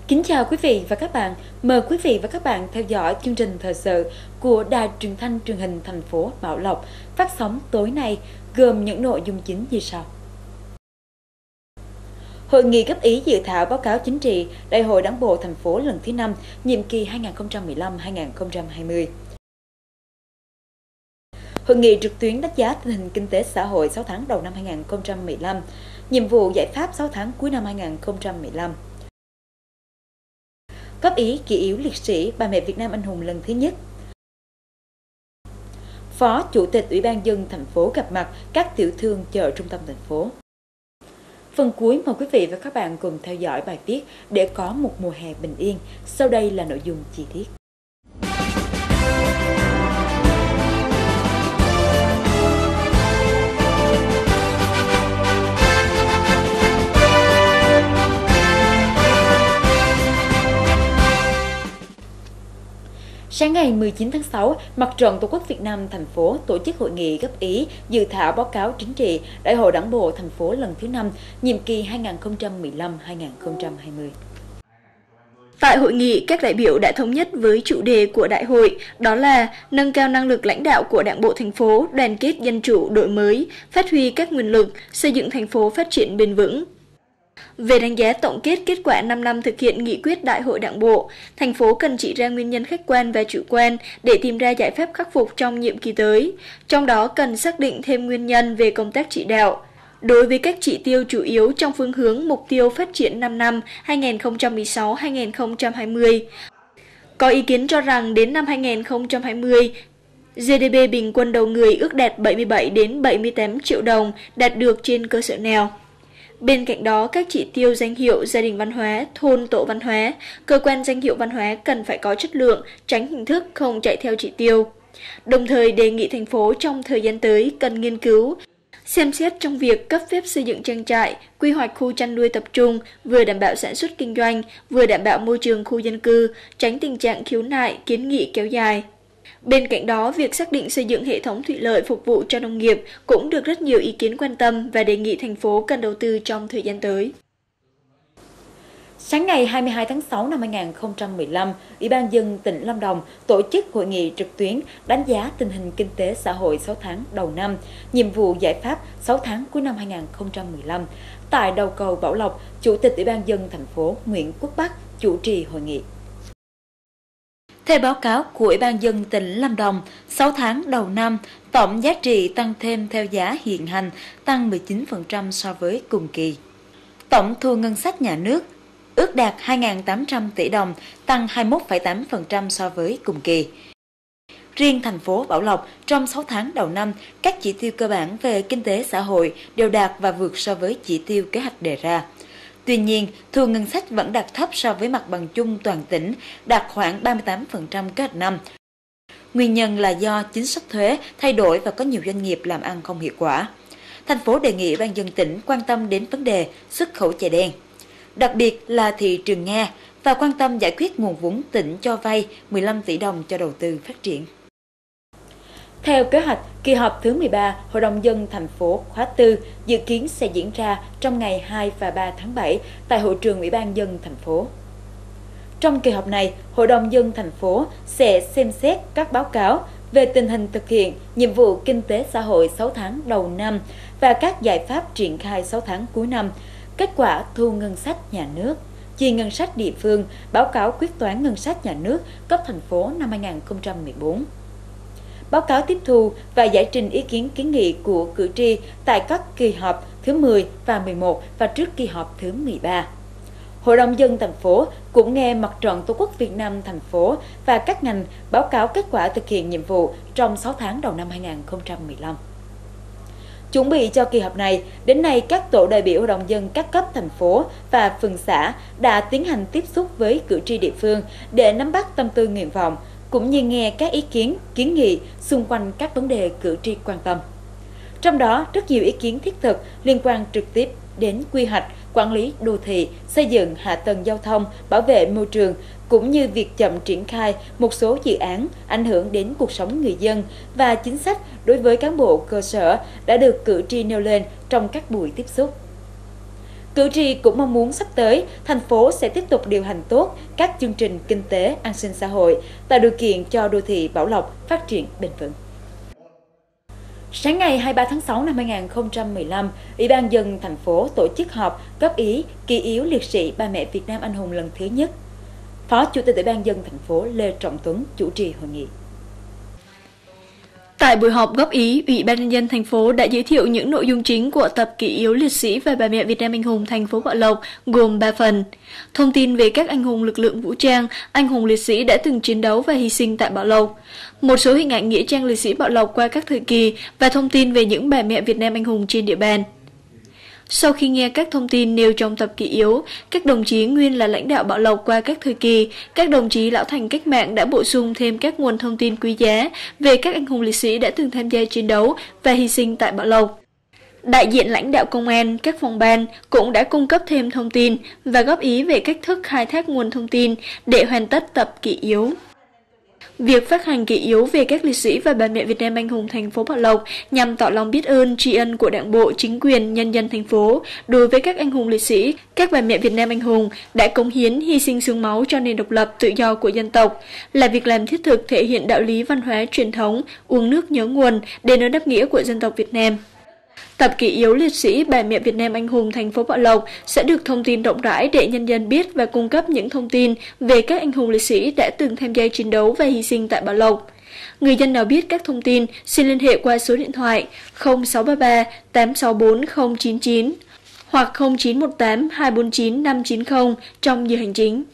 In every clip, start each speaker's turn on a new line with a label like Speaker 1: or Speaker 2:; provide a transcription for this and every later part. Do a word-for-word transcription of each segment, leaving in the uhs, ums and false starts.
Speaker 1: Kính chào quý vị và các bạn. Mời quý vị và các bạn theo dõi chương trình thời sự của Đài Truyền thanh Truyền hình thành phố Bảo Lộc phát sóng tối nay, gồm những nội dung chính như sau. Hội nghị góp ý dự thảo báo cáo chính trị Đại hội Đảng bộ thành phố lần thứ năm, nhiệm kỳ hai nghìn không trăm mười lăm đến hai nghìn không trăm hai mươi. Hội nghị trực tuyến đánh giá tình hình kinh tế xã hội sáu tháng đầu năm hai nghìn không trăm mười lăm, nhiệm vụ giải pháp sáu tháng cuối năm hai nghìn không trăm mười lăm. Góp ý kỷ yếu liệt sĩ bà mẹ Việt Nam anh hùng lần thứ nhất. Phó Chủ tịch Ủy ban nhân dân thành phố gặp mặt các tiểu thương chợ trung tâm thành phố. Phần cuối mời quý vị và các bạn cùng theo dõi bài viết để có một mùa hè bình yên. Sau đây là nội dung chi tiết. Sáng ngày mười chín tháng sáu, Mặt trận Tổ quốc Việt Nam thành phố tổ chức hội nghị góp ý dự thảo báo cáo chính trị Đại hội Đảng bộ thành phố lần thứ năm, nhiệm kỳ hai nghìn không trăm mười lăm đến hai nghìn không trăm hai mươi.
Speaker 2: Tại hội nghị, các đại biểu đã thống nhất với chủ đề của đại hội, đó là nâng cao năng lực lãnh đạo của Đảng bộ thành phố, đoàn kết dân chủ, đổi mới, phát huy các nguồn lực, xây dựng thành phố phát triển bền vững. Về đánh giá tổng kết kết quả năm năm thực hiện nghị quyết Đại hội Đảng bộ, thành phố cần chỉ ra nguyên nhân khách quan và chủ quan để tìm ra giải pháp khắc phục trong nhiệm kỳ tới. Trong đó cần xác định thêm nguyên nhân về công tác chỉ đạo. Đối với các chỉ tiêu chủ yếu trong phương hướng mục tiêu phát triển năm năm hai nghìn không trăm mười sáu đến hai nghìn không trăm hai mươi, có ý kiến cho rằng đến năm hai nghìn không trăm hai mươi, giê đê pê bình quân đầu người ước đạt bảy mươi bảy đến bảy mươi tám triệu đồng, đạt được trên cơ sở nào. Bên cạnh đó, các chỉ tiêu danh hiệu gia đình văn hóa, thôn tổ văn hóa, cơ quan danh hiệu văn hóa cần phải có chất lượng, tránh hình thức không chạy theo chỉ tiêu. Đồng thời đề nghị thành phố trong thời gian tới cần nghiên cứu, xem xét trong việc cấp phép xây dựng trang trại, quy hoạch khu chăn nuôi tập trung, vừa đảm bảo sản xuất kinh doanh, vừa đảm bảo môi trường khu dân cư, tránh tình trạng khiếu nại, kiến nghị kéo dài. Bên cạnh đó, việc xác định xây dựng hệ thống thủy lợi phục vụ cho nông nghiệp cũng được rất nhiều ý kiến quan tâm và đề nghị thành phố cần đầu tư trong thời gian tới.
Speaker 1: Sáng ngày hai mươi hai tháng sáu năm hai nghìn không trăm mười lăm, Ủy ban nhân dân tỉnh Lâm Đồng tổ chức hội nghị trực tuyến đánh giá tình hình kinh tế xã hội sáu tháng đầu năm, nhiệm vụ giải pháp sáu tháng cuối năm hai nghìn không trăm mười lăm. Tại đầu cầu Bảo Lộc, Chủ tịch Ủy ban nhân dân thành phố Nguyễn Quốc Bắc chủ trì hội nghị. Theo báo cáo của Ủy ban nhân dân tỉnh Lâm Đồng, sáu tháng đầu năm, tổng giá trị tăng thêm theo giá hiện hành tăng mười chín phần trăm so với cùng kỳ. Tổng thu ngân sách nhà nước ước đạt hai nghìn tám trăm tỷ đồng, tăng hai mươi mốt phẩy tám phần trăm so với cùng kỳ. Riêng thành phố Bảo Lộc, trong sáu tháng đầu năm, các chỉ tiêu cơ bản về kinh tế xã hội đều đạt và vượt so với chỉ tiêu kế hoạch đề ra. Tuy nhiên, thu ngân sách vẫn đạt thấp so với mặt bằng chung toàn tỉnh, đạt khoảng ba mươi tám phần trăm kế hoạch năm. Nguyên nhân là do chính sách thuế thay đổi và có nhiều doanh nghiệp làm ăn không hiệu quả. Thành phố đề nghị Ủy ban nhân dân tỉnh quan tâm đến vấn đề xuất khẩu chè đen, đặc biệt là thị trường Nga, và quan tâm giải quyết nguồn vốn tỉnh cho vay mười lăm tỷ đồng cho đầu tư phát triển. Theo kế hoạch, kỳ họp thứ mười ba Hội đồng nhân dân thành phố khóa tư dự kiến sẽ diễn ra trong ngày hai và ba tháng bảy tại hội trường Ủy ban nhân dân thành phố. Trong kỳ họp này, Hội đồng nhân dân thành phố sẽ xem xét các báo cáo về tình hình thực hiện nhiệm vụ kinh tế xã hội sáu tháng đầu năm và các giải pháp triển khai sáu tháng cuối năm, kết quả thu ngân sách nhà nước, chi ngân sách địa phương, báo cáo quyết toán ngân sách nhà nước cấp thành phố năm hai nghìn không trăm mười bốn. Báo cáo tiếp thu và giải trình ý kiến kiến nghị của cử tri tại các kỳ họp thứ mười và mười một và trước kỳ họp thứ mười ba. Hội đồng nhân dân thành phố cũng nghe Mặt trận Tổ quốc Việt Nam thành phố và các ngành báo cáo kết quả thực hiện nhiệm vụ trong sáu tháng đầu năm hai nghìn không trăm mười lăm. Chuẩn bị cho kỳ họp này, đến nay các tổ đại biểu Hội đồng nhân dân các cấp thành phố và phường xã đã tiến hành tiếp xúc với cử tri địa phương để nắm bắt tâm tư nguyện vọng, cũng như nghe các ý kiến, kiến nghị xung quanh các vấn đề cử tri quan tâm. Trong đó, rất nhiều ý kiến thiết thực liên quan trực tiếp đến quy hoạch, quản lý đô thị, xây dựng hạ tầng giao thông, bảo vệ môi trường, cũng như việc chậm triển khai một số dự án ảnh hưởng đến cuộc sống người dân và chính sách đối với cán bộ cơ sở đã được cử tri nêu lên trong các buổi tiếp xúc. Cử tri cũng mong muốn sắp tới, thành phố sẽ tiếp tục điều hành tốt các chương trình kinh tế, an sinh xã hội, tạo điều kiện cho đô thị Bảo Lộc phát triển bền vững. Sáng ngày hai mươi ba tháng sáu năm hai nghìn không trăm mười lăm, Ủy ban nhân dân thành phố tổ chức họp góp ý kỷ yếu liệt sĩ bà mẹ Việt Nam anh hùng lần thứ nhất. Phó Chủ tịch Ủy ban nhân dân thành phố Lê Trọng Tuấn chủ trì hội nghị.
Speaker 2: Tại buổi họp góp ý, Ủy ban nhân dân thành phố đã giới thiệu những nội dung chính của tập kỷ yếu liệt sĩ và bà mẹ Việt Nam anh hùng thành phố Bảo Lộc gồm ba phần: thông tin về các anh hùng lực lượng vũ trang, anh hùng liệt sĩ đã từng chiến đấu và hy sinh tại Bảo Lộc, một số hình ảnh nghĩa trang liệt sĩ Bảo Lộc qua các thời kỳ và thông tin về những bà mẹ Việt Nam anh hùng trên địa bàn. Sau khi nghe các thông tin nêu trong tập kỷ yếu, các đồng chí nguyên là lãnh đạo Bảo Lộc qua các thời kỳ, các đồng chí lão thành cách mạng đã bổ sung thêm các nguồn thông tin quý giá về các anh hùng liệt sĩ đã từng tham gia chiến đấu và hy sinh tại Bảo Lộc. Đại diện lãnh đạo công an, các phòng ban cũng đã cung cấp thêm thông tin và góp ý về cách thức khai thác nguồn thông tin để hoàn tất tập kỷ yếu. Việc phát hành kỷ yếu về các liệt sĩ và bà mẹ Việt Nam anh hùng thành phố Bảo Lộc nhằm tỏ lòng biết ơn, tri ân của Đảng bộ, chính quyền, nhân dân thành phố đối với các anh hùng liệt sĩ, các bà mẹ Việt Nam anh hùng đã cống hiến, hy sinh xương máu cho nền độc lập tự do của dân tộc, là việc làm thiết thực thể hiện đạo lý văn hóa truyền thống, uống nước nhớ nguồn, đền ơn đáp nghĩa của dân tộc Việt Nam. Tập kỷ yếu liệt sĩ bà mẹ Việt Nam anh hùng thành phố Bảo Lộc sẽ được thông tin rộng rãi để nhân dân biết và cung cấp những thông tin về các anh hùng liệt sĩ đã từng tham gia chiến đấu và hy sinh tại Bảo Lộc. Người dân nào biết các thông tin xin liên hệ qua số điện thoại không sáu ba ba tám sáu bốn không chín chín hoặc không chín một tám hai bốn chín năm chín không trong giờ hành chính.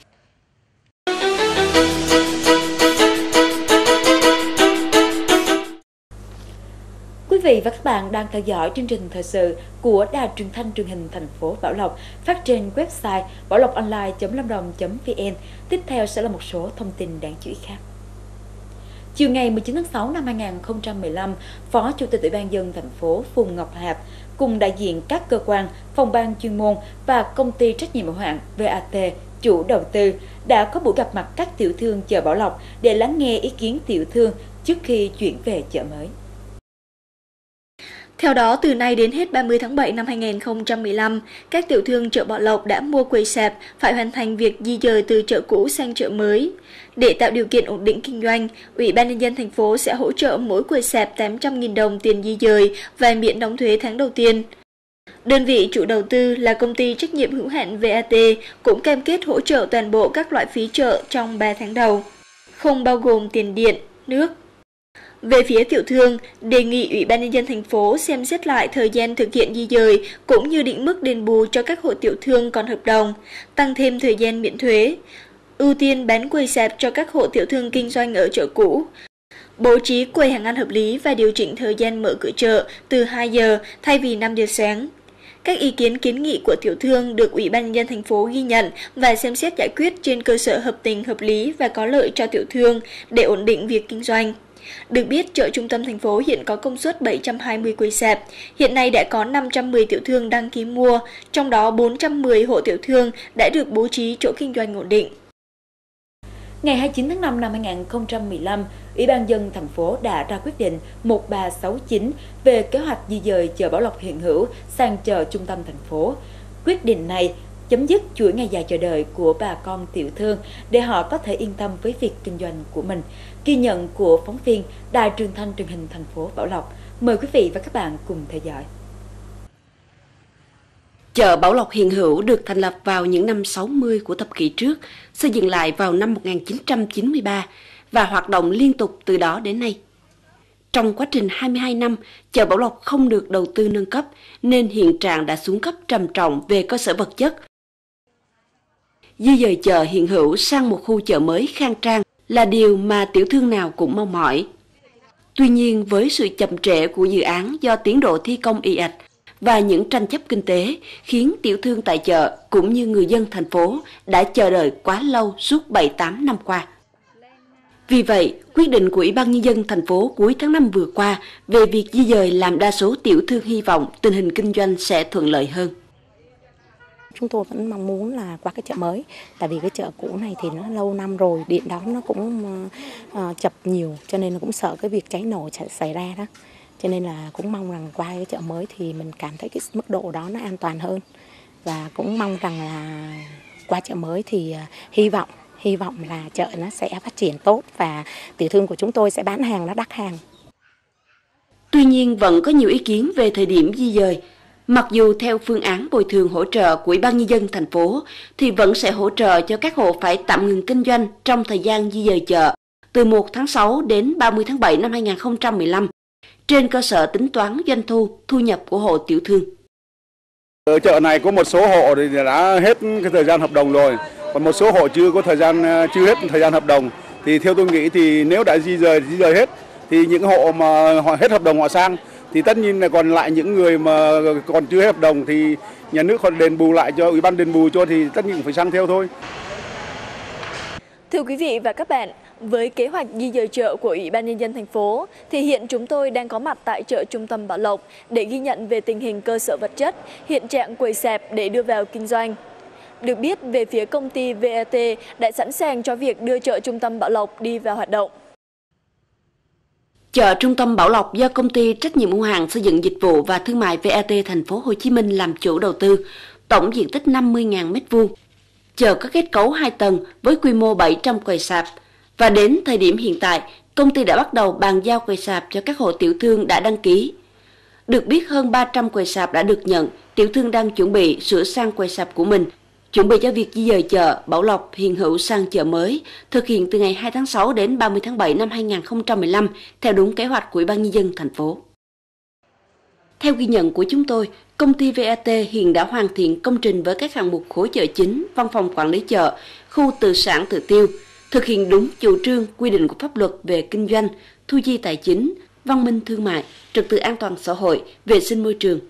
Speaker 1: Quý vị và các bạn đang theo dõi chương trình thời sự của Đài Truyền thanh Truyền hình thành phố Bảo Lộc phát trên website bảo lộc online chấm lâm đồng chấm vn. Tiếp theo sẽ là một số thông tin đáng chú ý khác. Chiều ngày mười chín tháng sáu năm hai nghìn không trăm mười lăm, Phó Chủ tịch Ủy ban nhân dân thành phố Phùng Ngọc Hạp cùng đại diện các cơ quan, phòng ban chuyên môn và công ty trách nhiệm hữu hạn vê a tê chủ đầu tư đã có buổi gặp mặt các tiểu thương chợ Bảo Lộc để lắng nghe ý kiến tiểu thương trước khi chuyển về chợ mới.
Speaker 2: Theo đó, từ nay đến hết ba mươi tháng bảy năm hai nghìn không trăm mười lăm, các tiểu thương chợ Bảo Lộc đã mua quầy sạp phải hoàn thành việc di dời từ chợ cũ sang chợ mới. Để tạo điều kiện ổn định kinh doanh, Ủy ban nhân dân thành phố sẽ hỗ trợ mỗi quầy sạp tám trăm nghìn đồng tiền di dời và miễn đóng thuế tháng đầu tiên. Đơn vị chủ đầu tư là công ty trách nhiệm hữu hạn vê a tê cũng cam kết hỗ trợ toàn bộ các loại phí chợ trong ba tháng đầu, không bao gồm tiền điện, nước. Về phía tiểu thương, đề nghị Ủy ban nhân dân thành phố xem xét lại thời gian thực hiện di dời cũng như định mức đền bù cho các hộ tiểu thương còn hợp đồng, tăng thêm thời gian miễn thuế, ưu tiên bán quầy sạp cho các hộ tiểu thương kinh doanh ở chợ cũ, bố trí quầy hàng ăn hợp lý và điều chỉnh thời gian mở cửa chợ từ hai giờ thay vì năm giờ sáng. Các ý kiến kiến nghị của tiểu thương được Ủy ban nhân dân thành phố ghi nhận và xem xét giải quyết trên cơ sở hợp tình, hợp lý và có lợi cho tiểu thương để ổn định việc kinh doanh. Được biết, chợ trung tâm thành phố hiện có công suất bảy trăm hai mươi quầy sạp, hiện nay đã có năm trăm mười tiểu thương đăng ký mua, trong đó bốn trăm mười hộ tiểu thương đã được bố trí chỗ kinh doanh ổn định.
Speaker 1: Ngày hai mươi chín tháng năm năm hai nghìn không trăm mười lăm, Ủy ban nhân dân thành phố đã ra quyết định một ba sáu chín về kế hoạch di dời chợ Bảo Lộc hiện hữu sang chợ trung tâm thành phố. Quyết định này chấm dứt chuỗi ngày dài chờ đợi của bà con tiểu thương để họ có thể yên tâm với việc kinh doanh của mình. Ghi nhận của phóng viên Đài Truyền thanh Truyền hình thành phố Bảo Lộc. Mời quý vị và các bạn cùng theo dõi.
Speaker 3: Chợ Bảo Lộc hiện hữu được thành lập vào những năm sáu mươi của thập kỷ trước, xây dựng lại vào năm một nghìn chín trăm chín mươi ba và hoạt động liên tục từ đó đến nay. Trong quá trình hai mươi hai năm, chợ Bảo Lộc không được đầu tư nâng cấp nên hiện trạng đã xuống cấp trầm trọng về cơ sở vật chất. Di dời chợ hiện hữu sang một khu chợ mới khang trang là điều mà tiểu thương nào cũng mong mỏi. Tuy nhiên, với sự chậm trễ của dự án do tiến độ thi công ì ạch và những tranh chấp kinh tế khiến tiểu thương tại chợ cũng như người dân thành phố đã chờ đợi quá lâu suốt bảy tám năm qua. Vì vậy, quyết định của Ủy ban nhân dân thành phố cuối tháng năm vừa qua về việc di dời làm đa số tiểu thương hy vọng tình hình kinh doanh sẽ thuận lợi hơn.
Speaker 4: Chúng tôi vẫn mong muốn là qua cái chợ mới, tại vì cái chợ cũ này thì nó lâu năm rồi, điện đóm nó cũng uh, chập nhiều, cho nên là cũng sợ cái việc cháy nổ xảy ra đó. Cho nên là cũng mong rằng qua cái chợ mới thì mình cảm thấy cái mức độ đó nó an toàn hơn. và cũng mong rằng là qua chợ mới thì hy vọng hy vọng là chợ nó sẽ phát triển tốt và tiểu thương của chúng tôi sẽ bán hàng nó đắt hàng.
Speaker 3: Tuy nhiên vẫn có nhiều ý kiến về thời điểm di dời. Mặc dù theo phương án bồi thường hỗ trợ của Ủy ban Nhân dân thành phố thì vẫn sẽ hỗ trợ cho các hộ phải tạm ngừng kinh doanh trong thời gian di dời chợ từ một tháng sáu đến ba mươi tháng bảy năm hai nghìn không trăm mười lăm trên cơ sở tính toán doanh thu, thu nhập của hộ tiểu thương.
Speaker 5: Ở chợ này có một số hộ thì đã hết cái thời gian hợp đồng rồi, còn một số hộ chưa có thời gian chưa hết thời gian hợp đồng. Thì theo tôi nghĩ thì nếu đã di dời di dời hết thì những hộ mà họ hết hợp đồng họ sang thì tất nhiên là còn lại những người mà còn chưa hết hợp đồng thì nhà nước còn đền bù lại cho, ủy ban đền bù cho thì tất nhiên phải sang theo thôi.
Speaker 2: Thưa quý vị và các bạn, với kế hoạch di dời chợ của Ủy ban Nhân dân thành phố thì hiện chúng tôi đang có mặt tại chợ trung tâm Bảo Lộc để ghi nhận về tình hình cơ sở vật chất, hiện trạng quầy sạp để đưa vào kinh doanh. Được biết, về phía công ty vê e tê đã sẵn sàng cho việc đưa chợ trung tâm Bảo Lộc đi vào hoạt động.
Speaker 3: Chợ trung tâm Bảo Lộc do công ty trách nhiệm hữu hạn xây dựng dịch vụ và thương mại vê e tê thành phố Hồ Chí Minh làm chủ đầu tư, tổng diện tích năm mươi nghìn mét vuông. Chợ có kết cấu hai tầng với quy mô bảy trăm quầy sạp và đến thời điểm hiện tại, công ty đã bắt đầu bàn giao quầy sạp cho các hộ tiểu thương đã đăng ký. Được biết hơn ba trăm quầy sạp đã được nhận, tiểu thương đang chuẩn bị sửa sang quầy sạp của mình, chuẩn bị cho việc di dời chợ Bảo Lộc hiện hữu sang chợ mới, thực hiện từ ngày hai tháng sáu đến ba mươi tháng bảy năm hai nghìn không trăm mười lăm theo đúng kế hoạch của Ủy ban Nhân dân thành phố. Theo ghi nhận của chúng tôi, công ty vê e tê hiện đã hoàn thiện công trình với các hạng mục khối chợ chính, văn phòng quản lý chợ, khu tự sản tự tiêu, thực hiện đúng chủ trương, quy định của pháp luật về kinh doanh, thu chi tài chính, văn minh thương mại, trật tự an toàn xã hội, vệ sinh môi trường.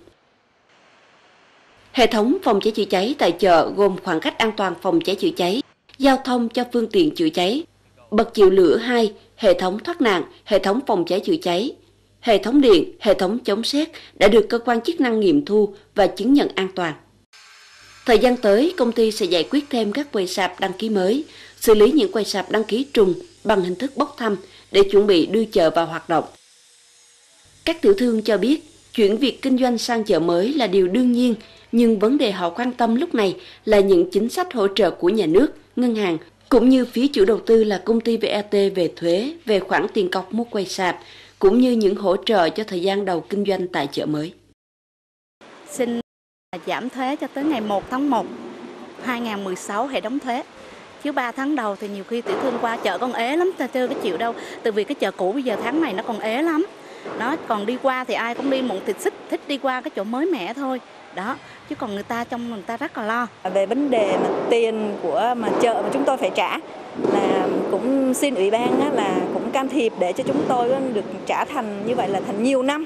Speaker 3: Hệ thống phòng cháy chữa cháy tại chợ gồm khoảng cách an toàn phòng cháy chữa cháy, giao thông cho phương tiện chữa cháy, bật chịu lửa hai, hệ thống thoát nạn, hệ thống phòng cháy chữa cháy, hệ thống điện, hệ thống chống sét đã được cơ quan chức năng nghiệm thu và chứng nhận an toàn. Thời gian tới, công ty sẽ giải quyết thêm các quầy sạp đăng ký mới, xử lý những quầy sạp đăng ký trùng bằng hình thức bốc thăm để chuẩn bị đưa chợ vào hoạt động. Các tiểu thương cho biết, chuyển việc kinh doanh sang chợ mới là điều đương nhiên, nhưng vấn đề họ quan tâm lúc này là những chính sách hỗ trợ của nhà nước, ngân hàng, cũng như phía chủ đầu tư là công ty vê e tê về thuế, về khoản tiền cọc mua quầy sạp, cũng như những hỗ trợ cho thời gian đầu kinh doanh tại chợ mới.
Speaker 6: Xin giảm thuế cho tới ngày một tháng một năm hai nghìn không trăm mười sáu hệ đóng thuế. Chứ ba tháng đầu thì nhiều khi tiểu thương qua chợ còn ế lắm, ta chưa có chịu đâu. Từ vì cái chợ cũ bây giờ tháng này nó còn ế lắm. Đó, còn đi qua thì ai cũng đi một thịt xích, thích đi qua cái chỗ mới mẻ thôi. Đó, chứ còn người ta trong người ta rất là lo.
Speaker 7: Về vấn đề mà tiền của mà chợ mà chúng tôi phải trả là cũng xin ủy ban á, là cũng can thiệp để cho chúng tôi được trả thành như vậy là thành nhiều năm.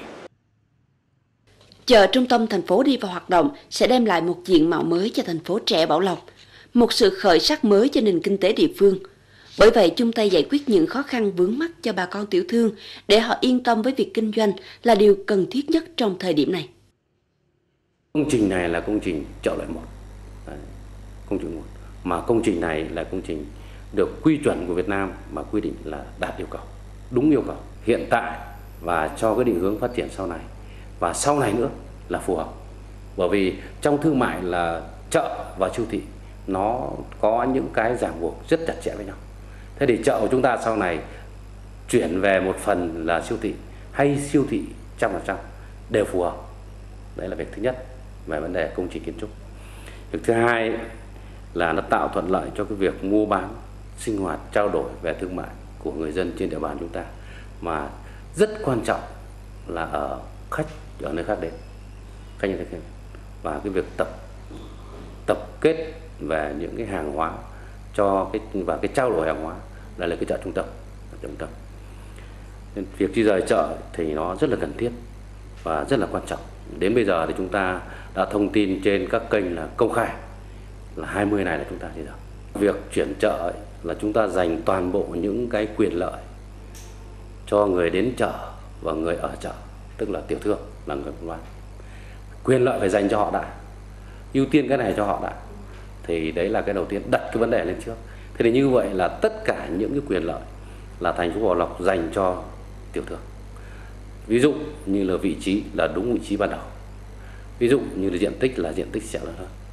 Speaker 3: Chợ trung tâm thành phố đi vào hoạt động sẽ đem lại một diện mạo mới cho thành phố trẻ Bảo Lộc, một sự khởi sắc mới cho nền kinh tế địa phương. Bởi vậy, chung tay giải quyết những khó khăn vướng mắc cho bà con tiểu thương để họ yên tâm với việc kinh doanh là điều cần thiết nhất trong thời điểm này.
Speaker 8: Công trình này là công trình chợ loại một, Đấy, công trình một, mà công trình này là công trình được quy chuẩn của Việt Nam mà quy định là đạt yêu cầu, đúng yêu cầu hiện tại và cho cái định hướng phát triển sau này và sau này nữa là phù hợp. Bởi vì trong thương mại là chợ và siêu thị nó có những cái ràng buộc rất chặt chẽ với nhau. Thế thì chợ của chúng ta sau này chuyển về một phần là siêu thị hay siêu thị trăm phần trăm đều phù hợp. Đấy là việc thứ nhất về vấn đề công trình kiến trúc. Việc thứ hai là nó tạo thuận lợi cho cái việc mua bán, sinh hoạt, trao đổi về thương mại của người dân trên địa bàn chúng ta, mà rất quan trọng là ở khách ở nơi khác đến, khách như thế kia, và cái việc tập tập kết về những cái hàng hóa cho cái và cái trao đổi hàng hóa, đây là cái chợ trung tâm, chợ trung tâm. Nên việc di rời chợ thì nó rất là cần thiết và rất là quan trọng. Đến bây giờ thì chúng ta đã thông tin trên các kênh là công khai là hai mươi này là chúng ta di rời. Việc chuyển chợ ấy là chúng ta dành toàn bộ những cái quyền lợi cho người đến chợ và người ở chợ, tức là tiểu thương là người buôn bán. Quyền lợi phải dành cho họ đã, ưu tiên cái này cho họ đã. Thì đấy là cái đầu tiên, đặt cái vấn đề lên trước. Thế thì như vậy là tất cả những cái quyền lợi là thành phố Bảo Lộc dành cho tiểu thương. Ví dụ như là vị trí là đúng vị trí ban đầu. Ví dụ như là diện tích là diện tích sẽ lớn hơn.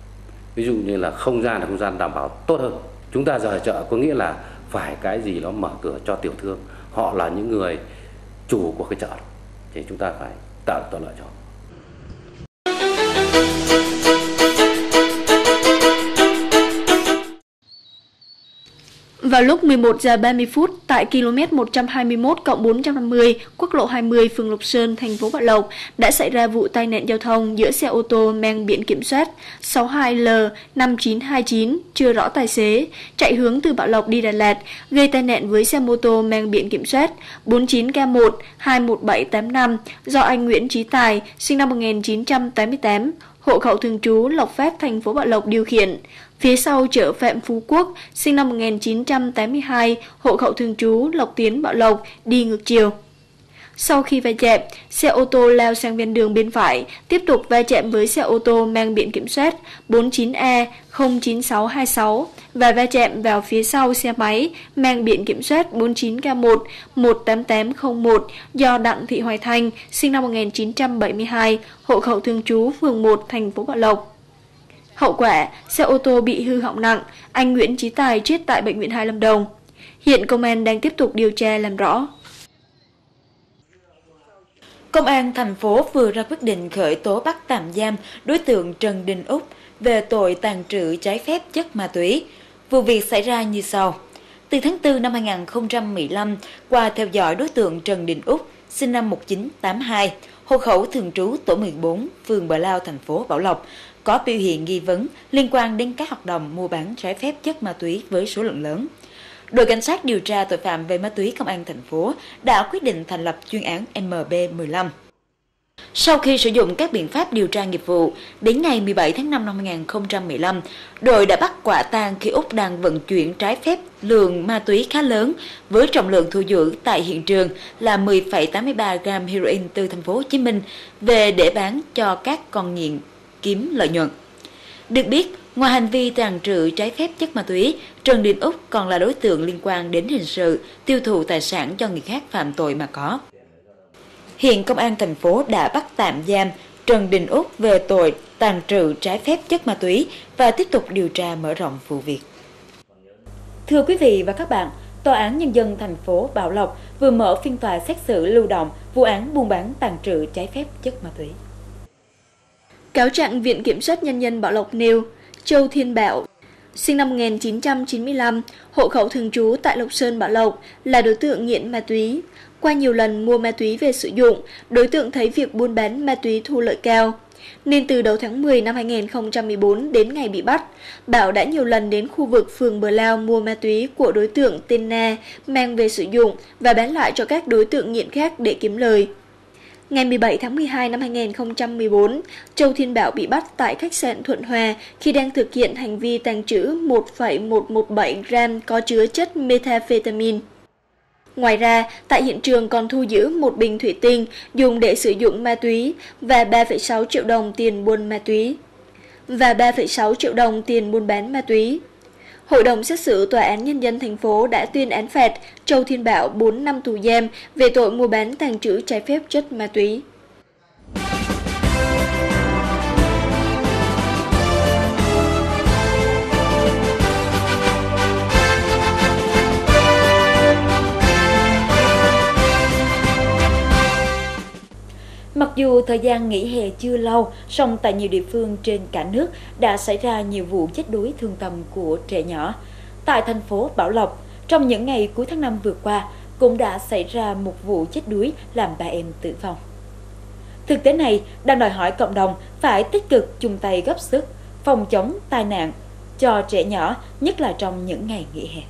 Speaker 8: Ví dụ như là không gian là không gian đảm bảo tốt hơn. Chúng ta rời chợ có nghĩa là phải cái gì nó mở cửa cho tiểu thương. Họ là những người chủ của cái chợ, thì chúng ta phải tạo thuận lợi cho họ.
Speaker 2: Vào lúc mười một giờ ba mươi phút tại km một trăm hai mươi mốt cộng bốn trăm năm mươi, quốc lộ hai mươi, phường Lộc Sơn, thành phố Bảo Lộc đã xảy ra vụ tai nạn giao thông giữa xe ô tô mang biển kiểm soát sáu hai L năm chín hai chín chưa rõ tài xế chạy hướng từ Bảo Lộc đi Đà Lạt, gây tai nạn với xe mô tô mang biển kiểm soát bốn chín K một hai một bảy tám năm do anh Nguyễn Chí Tài, sinh năm một nghìn chín trăm tám mươi tám, hộ khẩu thường trú Lộc Phát, thành phố Bảo Lộc điều khiển. Phía sau chở Phạm Phú Quốc, sinh năm một nghìn chín trăm tám mươi hai, hộ khẩu thường trú Lộc Tiến, Bảo Lộc, đi ngược chiều. Sau khi va chạm, xe ô tô lao sang ven đường bên phải, tiếp tục va chạm với xe ô tô mang biển kiểm soát bốn chín A không chín sáu hai sáu và va chạm vào phía sau xe máy mang biển kiểm soát bốn chín K một một tám tám không một do Đặng Thị Hoài Thanh, sinh năm một nghìn chín trăm bảy mươi hai, hộ khẩu thường trú phường một, thành phố Bảo Lộc. Hậu quả, xe ô tô bị hư hỏng nặng, anh Nguyễn Chí Tài chết tại Bệnh viện Hai Lâm Đồng. Hiện công an đang tiếp tục điều tra làm rõ.
Speaker 1: Công an thành phố vừa ra quyết định khởi tố bắt tạm giam đối tượng Trần Đình Úc về tội tàng trữ trái phép chất ma túy. Vụ việc xảy ra như sau. Từ tháng tư năm hai nghìn không trăm mười lăm, qua theo dõi đối tượng Trần Đình Úc, sinh năm một nghìn chín trăm tám mươi hai, hộ khẩu thường trú tổ mười bốn, phường Bờ Lao, thành phố Bảo Lộc, có biểu hiện nghi vấn liên quan đến các hoạt động mua bán trái phép chất ma túy với số lượng lớn. Đội cảnh sát điều tra tội phạm về ma túy công an thành phố đã quyết định thành lập chuyên án M B mười lăm. Sau khi sử dụng các biện pháp điều tra nghiệp vụ, đến ngày mười bảy tháng năm năm hai nghìn không trăm mười lăm, đội đã bắt quả tang khi Úc đang vận chuyển trái phép lượng ma túy khá lớn với trọng lượng thu giữ tại hiện trường là mười phẩy tám mươi ba gam heroin từ thành phố Hồ Chí Minh về để bán cho các con nghiện kiếm lợi nhuận. Được biết, ngoài hành vi tàng trữ trái phép chất ma túy, Trần Đình Úc còn là đối tượng liên quan đến hình sự, tiêu thụ tài sản cho người khác phạm tội mà có. Hiện công an thành phố đã bắt tạm giam Trần Đình Úc về tội tàng trữ trái phép chất ma túy và tiếp tục điều tra mở rộng vụ việc. Thưa quý vị và các bạn, Tòa án Nhân dân thành phố Bảo Lộc vừa mở phiên tòa xét xử lưu động vụ án buôn bán tàng trữ trái phép chất ma túy.
Speaker 2: Cáo trạng Viện Kiểm sát Nhân dân Bảo Lộc nêu, Châu Thiên Bảo, sinh năm một nghìn chín trăm chín mươi lăm, hộ khẩu thường trú tại Lộc Sơn, Bảo Lộc, là đối tượng nghiện ma túy. Qua nhiều lần mua ma túy về sử dụng, đối tượng thấy việc buôn bán ma túy thu lợi cao. Nên từ đầu tháng mười năm hai nghìn không trăm mười bốn đến ngày bị bắt, Bảo đã nhiều lần đến khu vực phường Bờ Lao mua ma túy của đối tượng tên Na mang về sử dụng và bán lại cho các đối tượng nghiện khác để kiếm lời. Ngày mười bảy tháng mười hai năm hai nghìn không trăm mười bốn, Châu Thiên Bảo bị bắt tại khách sạn Thuận Hòa khi đang thực hiện hành vi tàng trữ một phẩy một một bảy gam có chứa chất methamphetamine. Ngoài ra, tại hiện trường còn thu giữ một bình thủy tinh dùng để sử dụng ma túy và ba phẩy sáu triệu đồng tiền buôn ma túy và ba phẩy sáu triệu đồng tiền buôn bán ma túy. Hội đồng xét xử Tòa án Nhân dân thành phố đã tuyên án phạt Châu Thiên Bảo bốn năm tù giam về tội mua bán tàng trữ trái phép chất ma túy.
Speaker 1: Mặc dù thời gian nghỉ hè chưa lâu, song tại nhiều địa phương trên cả nước đã xảy ra nhiều vụ chết đuối thương tâm của trẻ nhỏ. Tại thành phố Bảo Lộc, trong những ngày cuối tháng năm vừa qua, cũng đã xảy ra một vụ chết đuối làm ba em tử vong. Thực tế này đang đòi hỏi cộng đồng phải tích cực chung tay góp sức phòng chống tai nạn cho trẻ nhỏ, nhất là trong những ngày nghỉ hè.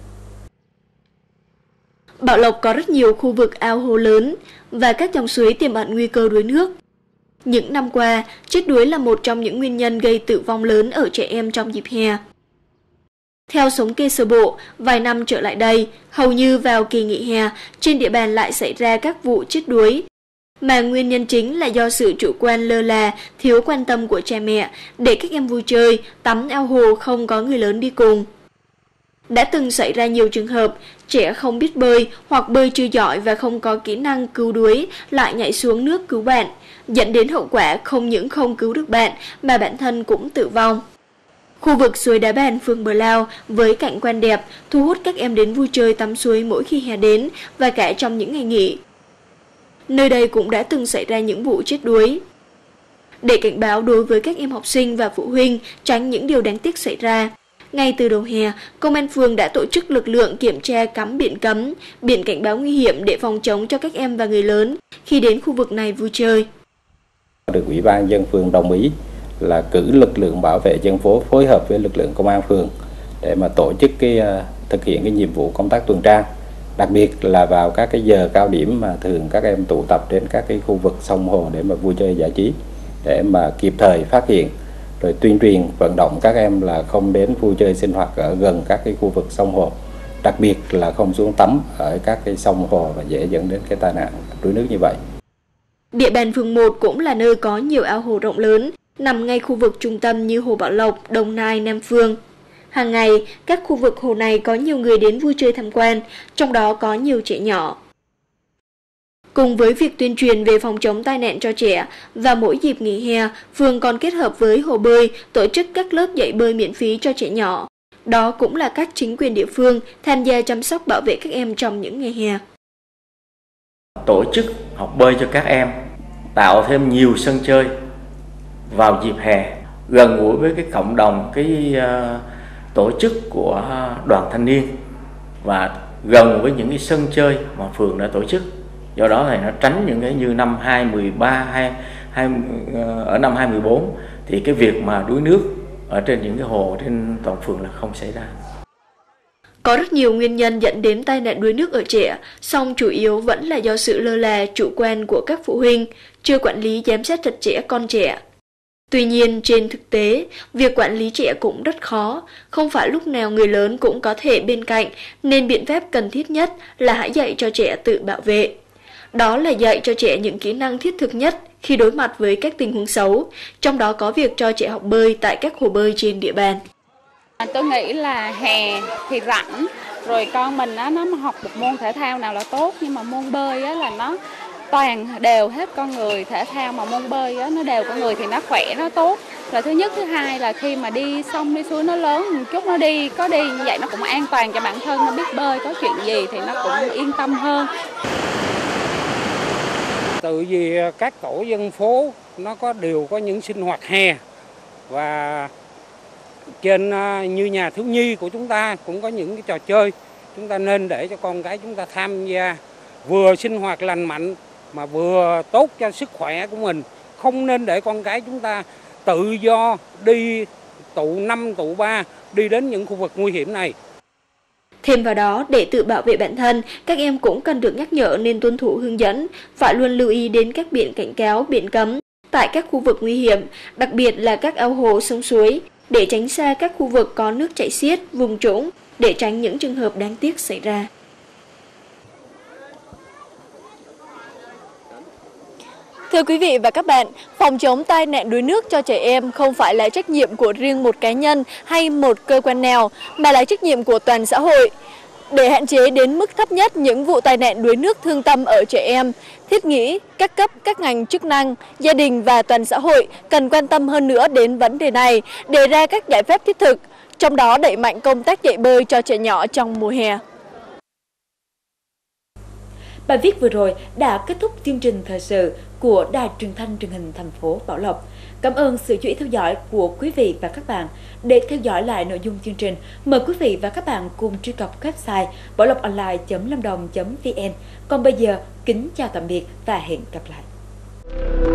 Speaker 2: Bảo Lộc có rất nhiều khu vực ao hồ lớn và các dòng suối tiềm ẩn nguy cơ đuối nước. Những năm qua, chết đuối là một trong những nguyên nhân gây tử vong lớn ở trẻ em trong dịp hè. Theo thống kê sơ bộ, vài năm trở lại đây, hầu như vào kỳ nghỉ hè, trên địa bàn lại xảy ra các vụ chết đuối. Mà nguyên nhân chính là do sự chủ quan lơ là, thiếu quan tâm của cha mẹ, để các em vui chơi, tắm ao hồ không có người lớn đi cùng. Đã từng xảy ra nhiều trường hợp, trẻ không biết bơi hoặc bơi chưa giỏi và không có kỹ năng cứu đuối lại nhảy xuống nước cứu bạn, dẫn đến hậu quả không những không cứu được bạn mà bản thân cũng tử vong. Khu vực suối Đá Bàn, phường Bờ Lao với cảnh quan đẹp thu hút các em đến vui chơi tắm suối mỗi khi hè đến và cả trong những ngày nghỉ. Nơi đây cũng đã từng xảy ra những vụ chết đuối. Để cảnh báo đối với các em học sinh và phụ huynh tránh những điều đáng tiếc xảy ra, ngay từ đầu hè, Công an phường đã tổ chức lực lượng kiểm tra cắm biển cấm, biển cảnh báo nguy hiểm để phòng chống cho các em và người lớn khi đến khu vực này vui chơi.
Speaker 9: Được Ủy ban nhân dân phường đồng ý là cử lực lượng bảo vệ dân phố phối hợp với lực lượng công an phường để mà tổ chức cái thực hiện cái nhiệm vụ công tác tuần tra, đặc biệt là vào các cái giờ cao điểm mà thường các em tụ tập đến các cái khu vực sông hồ để mà vui chơi giải trí, để mà kịp thời phát hiện rồi tuyên truyền vận động các em là không đến vui chơi sinh hoạt ở gần các cái khu vực sông hồ, đặc biệt là không xuống tắm ở các cái sông hồ và dễ dẫn đến cái tai nạn đuối nước như vậy.
Speaker 2: Địa bàn phường một cũng là nơi có nhiều ao hồ rộng lớn, nằm ngay khu vực trung tâm như Hồ Bảo Lộc, Đồng Nai, Nam Phương. Hàng ngày, các khu vực hồ này có nhiều người đến vui chơi tham quan, trong đó có nhiều trẻ nhỏ. Cùng với việc tuyên truyền về phòng chống tai nạn cho trẻ, và mỗi dịp nghỉ hè, phường còn kết hợp với hồ bơi tổ chức các lớp dạy bơi miễn phí cho trẻ nhỏ. Đó cũng là các chính quyền địa phương tham gia chăm sóc bảo vệ các em trong những ngày hè.
Speaker 10: Tổ chức học bơi cho các em, tạo thêm nhiều sân chơi vào dịp hè, gần gũi với cái cộng đồng, cái uh, tổ chức của đoàn thanh niên và gần với những cái sân chơi mà phường đã tổ chức. Do đó thì nó tránh những cái như năm hai không một ba hay, hay ở năm hai không một bốn thì cái việc mà đuối nước ở trên những cái hồ trên toàn phường là không xảy ra.
Speaker 2: Có rất nhiều nguyên nhân dẫn đến tai nạn đuối nước ở trẻ, song chủ yếu vẫn là do sự lơ là, chủ quan của các phụ huynh, chưa quản lý giám sát chặt chẽ con trẻ. Tuy nhiên, trên thực tế, việc quản lý trẻ cũng rất khó, không phải lúc nào người lớn cũng có thể bên cạnh, nên biện pháp cần thiết nhất là hãy dạy cho trẻ tự bảo vệ. Đó là dạy cho trẻ những kỹ năng thiết thực nhất khi đối mặt với các tình huống xấu, trong đó có việc cho trẻ học bơi tại các hồ bơi trên địa bàn.
Speaker 11: Tôi nghĩ là hè thì rảnh, rồi con mình á, nó học một môn thể thao nào là tốt, nhưng mà môn bơi á, là nó toàn đều hết con người, thể thao mà môn bơi á, nó đều con người thì nó khỏe, nó tốt. Là thứ nhất, thứ hai là khi mà đi sông đi suối nó lớn một chút, nó đi có đi như vậy nó cũng an toàn cho bản thân, nó biết bơi, có chuyện gì thì nó cũng yên tâm hơn.
Speaker 12: Tự vì các tổ dân phố nó có đều có những sinh hoạt hè, và trên như nhà thiếu nhi của chúng ta cũng có những cái trò chơi, chúng ta nên để cho con cái chúng ta tham gia, vừa sinh hoạt lành mạnh mà vừa tốt cho sức khỏe của mình. Không nên để con cái chúng ta tự do đi tụ năm tụ ba đi đến những khu vực nguy hiểm này.
Speaker 2: Thêm vào đó, để tự bảo vệ bản thân, các em cũng cần được nhắc nhở nên tuân thủ hướng dẫn, phải luôn lưu ý đến các biển cảnh cáo, biển cấm tại các khu vực nguy hiểm, đặc biệt là các ao hồ, sông suối, để tránh xa các khu vực có nước chảy xiết, vùng trũng, để tránh những trường hợp đáng tiếc xảy ra.
Speaker 13: Thưa quý vị và các bạn, phòng chống tai nạn đuối nước cho trẻ em không phải là trách nhiệm của riêng một cá nhân hay một cơ quan nào, mà là trách nhiệm của toàn xã hội. Để hạn chế đến mức thấp nhất những vụ tai nạn đuối nước thương tâm ở trẻ em, thiết nghĩ các cấp, các ngành chức năng, gia đình và toàn xã hội cần quan tâm hơn nữa đến vấn đề này, đề ra các giải pháp thiết thực, trong đó đẩy mạnh công tác dạy bơi cho trẻ nhỏ trong mùa hè.
Speaker 1: Bài viết vừa rồi đã kết thúc chương trình thời sự của Đài Truyền thanh Truyền hình thành phố Bảo Lộc. Cảm ơn sự chú ý theo dõi của quý vị và các bạn. Để theo dõi lại nội dung chương trình, mời quý vị và các bạn cùng truy cập website bảo lộc online chấm lâm đồng chấm vn. Còn bây giờ, kính chào tạm biệt và hẹn gặp lại.